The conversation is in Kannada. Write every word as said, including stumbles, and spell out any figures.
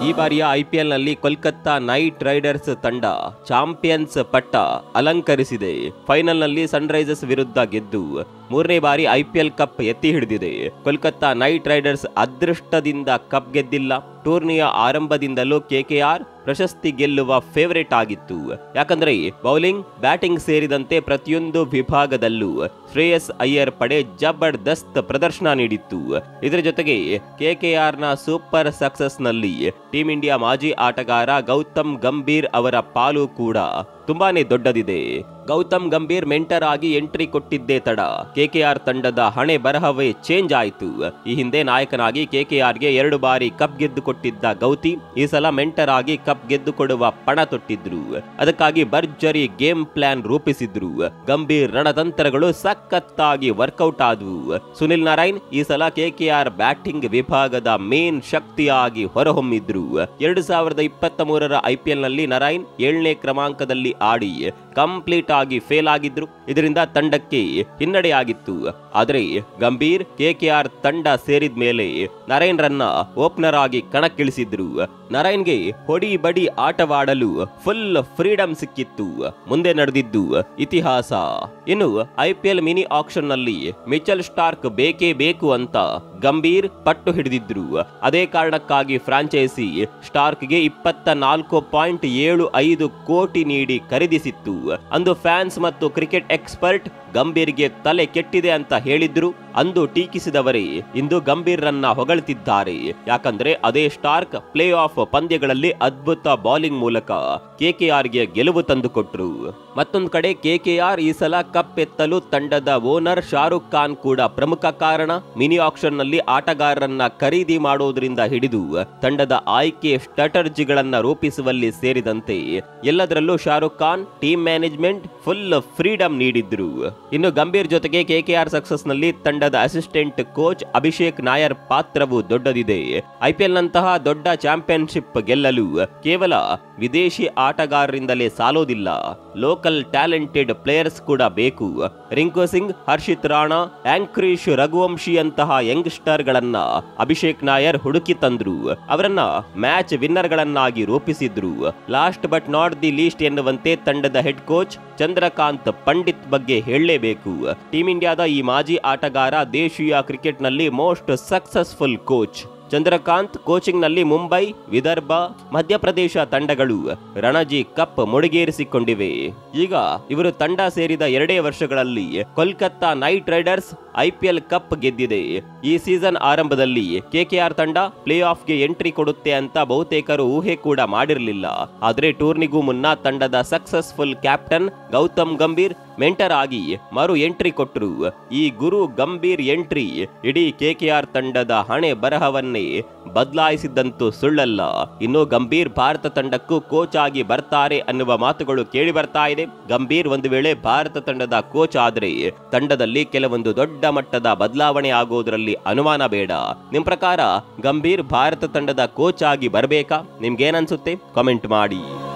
ಈ ಬಾರಿಯ ಐಪಿಎಲ್ ನಲ್ಲಿ ಕೋಲ್ಕತ್ತಾ ನೈಟ್ ರೈಡರ್ಸ್ ತಂಡ ಚಾಂಪಿಯನ್ಸ್ ಪಟ್ಟ ಅಲಂಕರಿಸಿದೆ. ಫೈನಲ್ ನಲ್ಲಿ ಸನ್ ರೈಸರ್ಸ್ ವಿರುದ್ಧ ಗೆದ್ದು ಮೂರನೇ ಬಾರಿ ಐಪಿಎಲ್ ಕಪ್ ಎತ್ತಿ ಹಿಡಿದಿದೆ. ಕೋಲ್ಕತ್ತಾ ನೈಟ್ ರೈಡರ್ಸ್ ಅದೃಷ್ಟದಿಂದ ಕಪ್ ಗೆದ್ದಿಲ್ಲ. ಟೂರ್ನಿಯ ಆರಂಭದಿಂದಲೂ ಕೆಕೆಆರ್ ಪ್ರಶಸ್ತಿ ಗೆಲ್ಲುವ ಫೇವರೇಟ್ ಆಗಿತ್ತು. ಯಾಕಂದ್ರೆ ಬೌಲಿಂಗ್, ಬ್ಯಾಟಿಂಗ್ ಸೇರಿದಂತೆ ಪ್ರತಿಯೊಂದು ವಿಭಾಗದಲ್ಲೂ ಶ್ರೇಯಸ್ ಅಯ್ಯರ್ ಪಡೆ ಜಬರ್ದಸ್ತ್ ಪ್ರದರ್ಶನ ನೀಡಿತ್ತು. ಇದರ ಜೊತೆಗೆ ಕೆಕೆಆರ್ ನ ಸೂಪರ್ ಸಕ್ಸಸ್ ನಲ್ಲಿ ಟೀಂ ಇಂಡಿಯಾ ಮಾಜಿ ಆಟಗಾರ ಗೌತಮ್ ಗಂಭೀರ್ ಅವರ ಪಾಲು ಕೂಡ ತುಂಬಾನೇ ದೊಡ್ಡದಿದೆ. ಗೌತಮ್ ಗಂಭೀರ್ ಮೆಂಟರ್ ಆಗಿ ಎಂಟ್ರಿ ಕೊಟ್ಟಿದ್ದೇ ತಡ ಕೆಕೆಆರ್ ತಂಡದ ಹಣೆ ಬರಹವೇ ಚೇಂಜ್ ಆಯಿತು. ಈ ಹಿಂದೆ ನಾಯಕನಾಗಿ ಕೆಕೆಆರ್ಗೆ ಎರಡು ಬಾರಿ ಕಪ್ ಗೆದ್ದು ಕೊಟ್ಟಿದ್ದ ಗೌತಿ ಈ ಸಲ ಮೆಂಟರ್ ಆಗಿ ಕಪ್ ಗೆದ್ದು ಕೊಡುವ ಪಣ ತೊಟ್ಟಿದ್ರು. ಅದಕ್ಕಾಗಿ ಭರ್ಜರಿ ಗೇಮ್ ಪ್ಲಾನ್ ರೂಪಿಸಿದ್ರು. ಗಂಭೀರ್ ರಣತಂತ್ರಗಳು ಸಖತ್ತಾಗಿ ವರ್ಕೌಟ್ ಆದವು. ಸುನಿಲ್ ನಾರಾಯಣ್ ಈ ಸಲ ಕೆಕೆಆರ್ ಬ್ಯಾಟಿಂಗ್ ವಿಭಾಗದ ಮೇನ್ ಶಕ್ತಿಯಾಗಿ ಹೊರಹೊಮ್ಮಿದ್ರು. ಎರಡು ಸಾವಿರದ ಇಪ್ಪತ್ತ ಮೂರರ ಐಪಿಎಲ್ ನಲ್ಲಿ ನಾರಾಯಣ್ ಏಳನೇ ಕ್ರಮಾಂಕದಲ್ಲಿ ಆಡಿ ಕಂಪ್ಲೀಟ್ ಆಗಿ ಫೇಲ್ ಆಗಿದ್ರು. ಇದರಿಂದ ತಂಡಕ್ಕೆ ಹಿನ್ನಡೆಯಾಗಿತ್ತು. ಆದರೆ ಗಂಭೀರ್ ಕೆಕೆಆರ್ ತಂಡ ಸೇರಿದ ಮೇಲೆ ನಾರಾಯಣ್ ರನ್ನ ಓಪನರ್ ಆಗಿ ಕಣಕ್ಕಿಳಿಸಿದ್ರು. ನಾರಾಯಣ್ಗೆ ಹೊಡಿ ಬಡಿ ಆಟವಾಡಲು ಫುಲ್ ಫ್ರೀಡಮ್ ಸಿಕ್ಕಿತ್ತು. ಮುಂದೆ ನಡೆದಿದ್ದು ಇತಿಹಾಸ. ಇನ್ನು ಐಪಿಎಲ್ ಮಿನಿ ಆಕ್ಷನ್ ನಲ್ಲಿ ಮಿಚೆಲ್ ಸ್ಟಾರ್ಕ್ ಬೇಕೇ ಬೇಕು ಅಂತ ಗಂಭೀರ್ ಪಟ್ಟು ಹಿಡಿದಿದ್ರು. ಅದೇ ಕಾರಣಕ್ಕಾಗಿ ಫ್ರಾಂಚೈಸಿ ಸ್ಟಾರ್ಕ್ಗೆ ಇಪ್ಪತ್ತ ನಾಲ್ಕು ಪಾಯಿಂಟ್ ಏಳು ಐದು ಕೋಟಿ ನೀಡಿ ಖರೀದಿಸಿತ್ತು. ಅಂದು ಫ್ಯಾನ್ಸ್ ಮತ್ತು ಕ್ರಿಕೆಟ್ ಎಕ್ಸ್ಪರ್ಟ್ ಗಂಭೀರ್ಗೆ ತಲೆ ಕೆಟ್ಟಿದೆ ಅಂತ ಹೇಳಿದ್ರು. ಅಂದು ಟೀಕಿಸಿದವರೇ ಇಂದು ಗಂಭೀರ್ ರನ್ನ ಹೊಗಳ್ತಿದ್ದಾರೆ. ಯಾಕಂದ್ರೆ ಅದೇ ಸ್ಟಾರ್ಕ್ ಪ್ಲೇ ಆಫ್ ಪಂದ್ಯಗಳಲ್ಲಿ ಅದ್ಭುತ ಬೌಲಿಂಗ್ ಮೂಲಕ ಕೆಕೆಆರ್ಗೆ ಗೆಲುವು ತಂದುಕೊಟ್ರು. ಮತ್ತೊಂದು ಕಡೆ ಕೆಕೆಆರ್ ಈ ಸಲ ಕಪ್ ಎತ್ತಲು ತಂಡದ ಓನರ್ ಶಾರುಖ್ ಖಾನ್ ಕೂಡ ಪ್ರಮುಖ ಕಾರಣ. ಮಿನಿ ಆಕ್ಷನ್ ನಲ್ಲಿ ಆಟಗಾರರನ್ನ ಖರೀದಿ ಮಾಡೋದ್ರಿಂದ ಹಿಡಿದು ತಂಡದ ಆಯ್ಕೆ ಸ್ಟ್ರಾಟಜಿಗಳನ್ನ ರೂಪಿಸುವಲ್ಲಿ ಸೇರಿದಂತೆ ಎಲ್ಲದರಲ್ಲೂ Shahrukh Khan team management full freedom ನೀಡಿದ್ರು. ಇನ್ನು ಗಂಭೀರ್ ಜೊತೆಗೆ ಕೆಕೆಆರ್ ಸಕ್ಸಸ್ ನಲ್ಲಿ ತಂಡದ ಅಸಿಸ್ಟೆಂಟ್ ಕೋಚ್ ಅಭಿಷೇಕ್ ನಾಯರ್ ಪಾತ್ರವು ದೊಡ್ಡದಿದೆ. ಐಪಿಎಲ್ ನಂತಹ ದೊಡ್ಡ ಚಾಂಪಿಯನ್ಶಿಪ್ ಗೆಲ್ಲಲು ಕೇವಲ ವಿದೇಶಿ ಆಟಗಾರರಿಂದಲೇ ಸಾಲೋದಿಲ್ಲ, ಲೋಕಲ್ ಟ್ಯಾಲೆಂಟೆಡ್ ಪ್ಲೇಯರ್ಸ್ ಕೂಡ ಬೇಕು. ರಿಂಕು ಸಿಂಗ್, ಹರ್ಷಿತ್ ರಾಣಾ, ಆಂಕ್ರಿಶ್ ರಘುವಂಶಿ ಅಂತಹ ಯಂಗ್ಸ್ಟರ್ ಗಳನ್ನ ಅಭಿಷೇಕ್ ನಾಯರ್ ಹುಡುಕಿ ತಂದ್ರು. ಅವರನ್ನ ಮ್ಯಾಚ್ ವಿನ್ನರ್ ಗಳನ್ನಾಗಿ ರೂಪಿಸಿದ್ರು. Last but not the least ಎನ್ನುವಂತೆ ತಂಡದ ಹೆಡ್ ಕೋಚ್ ಚಂದ್ರಕಾಂತ್ ಪಂಡಿತ್ ಬಗ್ಗೆ ಹೇಳಲೇಬೇಕು. ಟೀಂ ಇಂಡಿಯಾದ ಈ ಮಾಜಿ ಆಟಗಾರ ದೇಶೀಯ ಕ್ರಿಕೆಟ್ ನಲ್ಲಿ most successful coach. Chandrakant coaching ನಲ್ಲಿ ಮುಂಬೈ, ವಿದರ್ಭ, ಮಧ್ಯಪ್ರದೇಶ ತಂಡಗಳು ರಣಜಿ ಕಪ್ ಮುಡಿಗೇರಿಸಿಕೊಂಡಿವೆ. ಈಗ ಇವರು ತಂಡ ಸೇರಿದ ಎರಡೇ ವರ್ಷಗಳಲ್ಲಿ Kolkata Knight Riders IPL cup ಗೆದ್ದಿದೆ. ಈ ಸೀಸನ್ ಆರಂಭದಲ್ಲಿ ಕೆಕೆಆರ್ ತಂಡ ಪ್ಲೇ ಆಫ್ಗೆ ಎಂಟ್ರಿ ಕೊಡುತ್ತೆ ಅಂತ ಬಹುತೇಕರು ಊಹೆ ಕೂಡ ಮಾಡಿರಲಿಲ್ಲ. ಆದ್ರೆ ಟೂರ್ನಿಗೂ ಮುನ್ನ ತಂಡದ successful captain Gautam Gambhir mentor ಆಗಿ ಮರು ಎಂಟ್ರಿ ಕೊಟ್ಟರು. ಈ ಗುರು ಗಂಭೀರ್ ಎಂಟ್ರಿ ಇಡೀ ಕೆಕೆಆರ್ ತಂಡದ ಹಣೆ ಬರಹವನ್ನೇ ಬದಲಾಯಿಸಿದ್ದಂತೂ ಸುಳ್ಳಲ್ಲ. ಇನ್ನು ಗಂಭೀರ್ ಭಾರತ ತಂಡಕ್ಕೂ ಕೋಚ್ ಆಗಿ ಬರ್ತಾರೆ ಅನ್ನುವ ಮಾತುಗಳು ಕೇಳಿ ಬರ್ತಾ ಇದೆ. ಗಂಭೀರ್ ಒಂದು ವೇಳೆ ಭಾರತ ತಂಡದ ಕೋಚ್ ಆದ್ರೆ ತಂಡದಲ್ಲಿ ಕೆಲವೊಂದು ದೊಡ್ಡ ಮಟ್ಟದ ಬದಲಾವಣೆ ಆಗೋದ್ರಲ್ಲಿ ಅನುಮಾನ ಬೇಡ. ನಿಮ್ ಪ್ರಕಾರ ಗಂಭೀರ್ ಭಾರತ ತಂಡದ ಕೋಚ್ ಆಗಿ ಬರಬೇಕಾ? ನಿಮ್ಗೇನನ್ಸುತ್ತೆ? ಕಾಮೆಂಟ್ ಮಾಡಿ.